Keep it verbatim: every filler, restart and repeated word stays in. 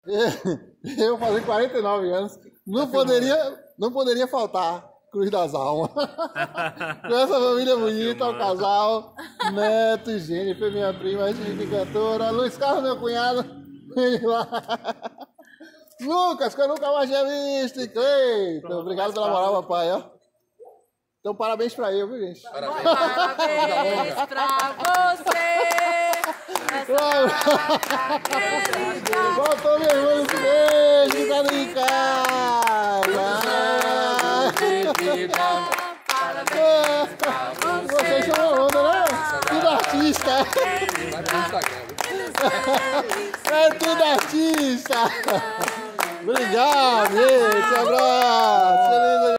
Eu fazer quarenta e nove anos, não poderia, não poderia faltar Cruz das Almas. Com essa família bonita, o casal, Neto e Jennifer, minha prima, a gente cantora, Luiz Carlos, meu cunhado, ele lá. Lucas, que eu nunca mais tinha visto, Cleiton, obrigado pela moral, papai, ó. Então, parabéns pra eu, viu, gente? Parabéns, parabéns pra você. Voltou meu irmão nesse beijo, tá ali em casa. Vocês são uma onda, né? Tudo artista. É tudo artista. Obrigado, gente. Um abraço.